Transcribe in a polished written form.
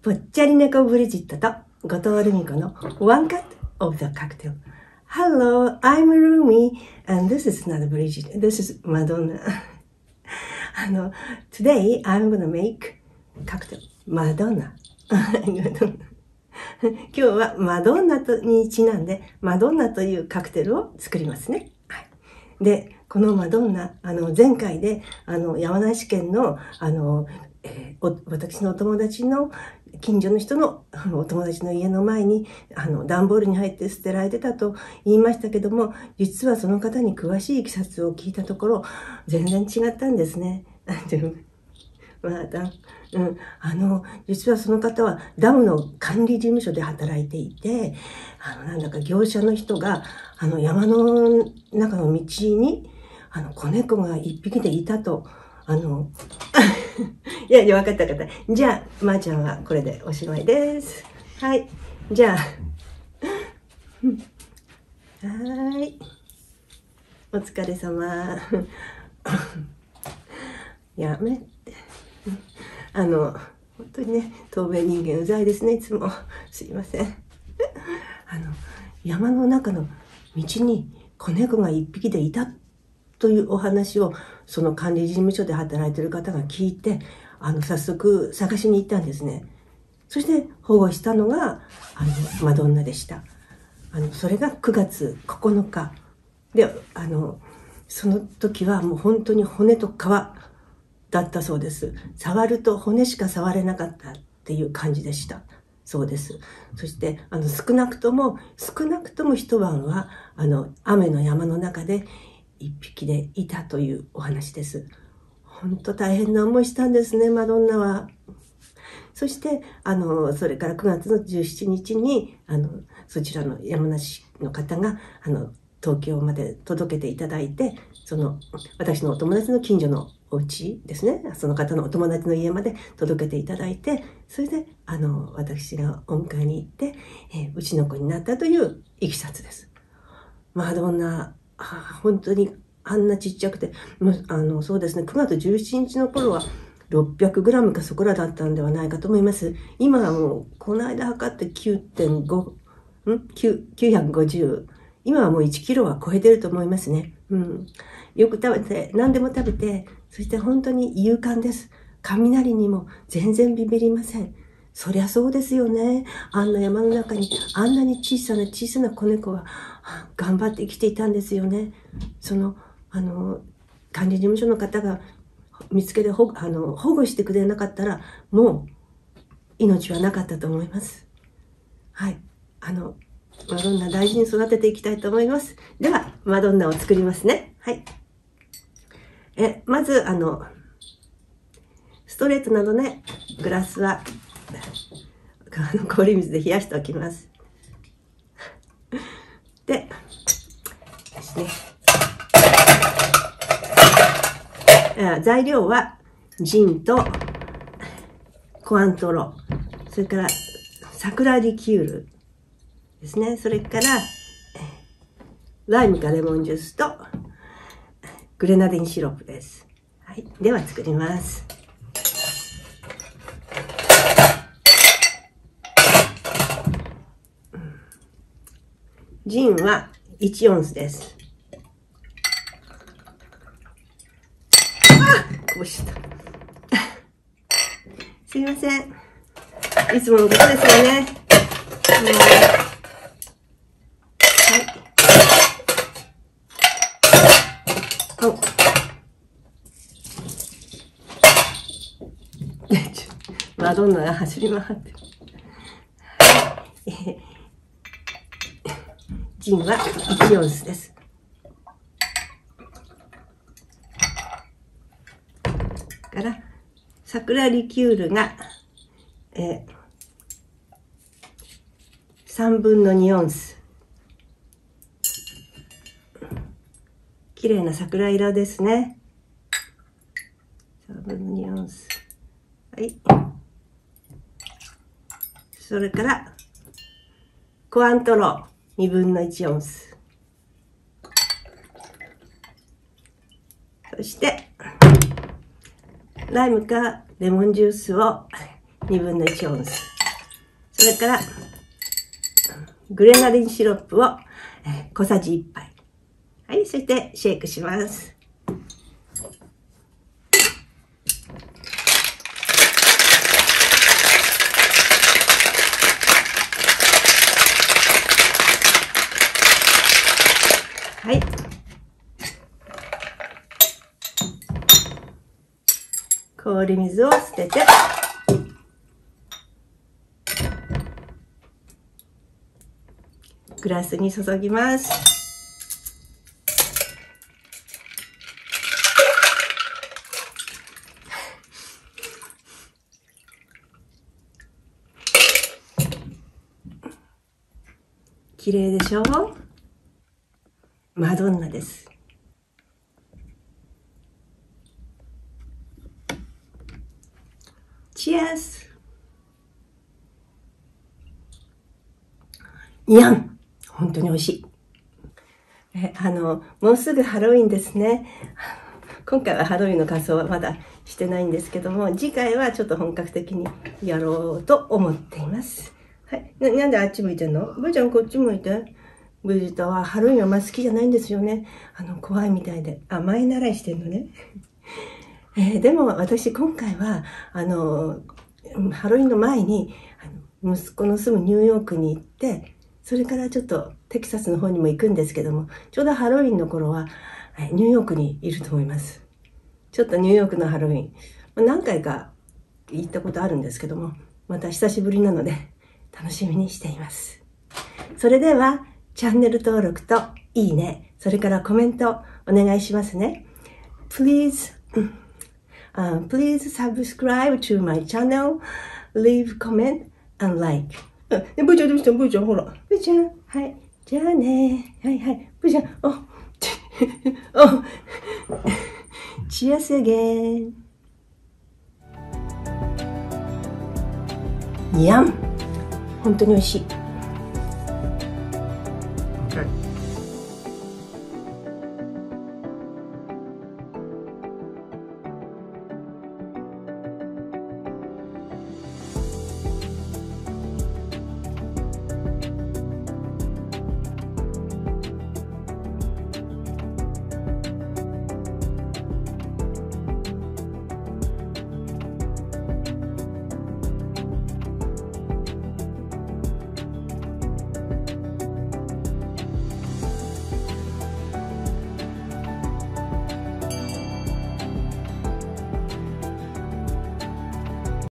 ぽっちゃり猫ブリジットと後藤ルミ子の One Cut of the Cocktail. Hello, I'm Rumi and this is not Bridget. This is Madonna. Today I'm gonna make cocktail Madonna. 今日はマドンナにちなんでマドンナというカクテルを作りますね。はい、で、このマドンナ、前回で山梨県の私のお友達の近所の人のお友達の家の前に段ボールに入って捨てられてたと言いましたけども、実はその方に詳しいいきさつを聞いたところ全然違ったんですね。実はその方はダムの管理事務所で働いていて、なんだか業者の人が山の中の道に子猫が一匹でいたといや、わかった。じゃあ、まーちゃんはこれでおしまいです。はい。じゃあ。はい。お疲れ様。やめて。本当にね、透明人間うざいですね、いつも。すいません。山の中の道に子猫が一匹でいたというお話を、その管理事務所で働いている方が聞いて、早速探しに行ったんですね。そして保護したのが、マドンナでした。それが9月9日。で、その時はもう本当に骨と皮だったそうです。触ると骨しか触れなかったっていう感じでした。そうです。そして、少なくとも一晩は、雨の山の中で一匹でいたというお話です。本当大変な思いしたんですね、マドンナは。そして、それから9月の17日に、そちらの山梨の方が、東京まで届けていただいて、私のお友達の近所のお家ですね、その方のお友達の家まで届けていただいて、それで、私がお迎えに行って、うちの子になったといういきさつです。マドンナ、本当にあんなちっちゃくて、そうですね、9月17日の頃は600グラムかそこらだったんではないかと思います。今はもう、この間測って950。今はもう1キロは超えてると思いますね。よく食べて、何でも食べて、そして本当に勇敢です。雷にも全然ビビりません。そりゃそうですよね。あんな山の中にあんなに小さな子猫が頑張って生きていたんですよね。管理事務所の方が見つけて保護してくれなかったら、もう命はなかったと思います。はい。マドンナ大事に育てていきたいと思います。では、マドンナを作りますね。はい。まず、ストレートなどね、グラスは、氷水で冷やしておきます。で、ですね。材料は、ジンと、コアントロ、それから、桜リキュールですね。それから、ライムかレモンジュースと、グレナディンシロップです。はい。では作ります。ジンは1オンスです。こぼした。すいません。いつものことですよね。マドンナが走り回って。ジンは1オンスです。から桜リキュールが、3分の2オンス。綺麗な桜色ですね。3分の2オンス。はい。それから、コアントロ2分の1オンス。そして、ライムかレモンジュースを2分の1オンス。 それから、グレナリンシロップを、小さじ1杯。はい、そしてシェイクします。はい。氷水を捨てて、グラスに注ぎます。綺麗でしょう？マドンナです。チアス。いやん、本当に美味しい。もうすぐハロウィンですね。今回はハロウィンの仮装はまだしてないんですけども、次回はちょっと本格的にやろうと思っています。はい。なんであっち向いてんの？ブーちゃんこっち向いて。ブジタはハロウィンはあんま好きじゃないんですよね。怖いみたいで。前習いしてんのね。でも私今回は、ハロウィンの前に、息子の住むニューヨークに行って、それからちょっとテキサスの方にも行くんですけども、ちょうどハロウィンの頃は、ニューヨークにいると思います。ちょっとニューヨークのハロウィン、何回か行ったことあるんですけども、また久しぶりなので、楽しみにしています。それでは、チャンネル登録といいね、それからコメントお願いしますね。Please subscribe to my channel, leave comment and like. ブーちゃんどうしたブーちゃんほら。ブーちゃん、はい。じゃあね。はいはい。ブーちゃん、Cheers again. にゃん。本当に美味しい。